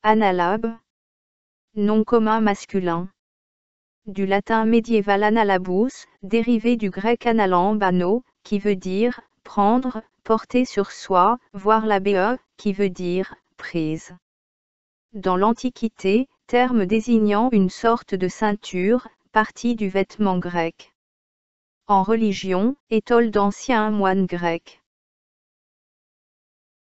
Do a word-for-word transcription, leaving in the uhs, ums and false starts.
Analabe. Nom commun masculin. Du latin médiéval analabus, dérivé du grec analambano, qui veut dire « prendre, porter sur soi », voire labéa, qui veut dire « prise ». Dans l'Antiquité, terme désignant une sorte de ceinture, partie du vêtement grec. En religion, étole d'anciens moines grecs.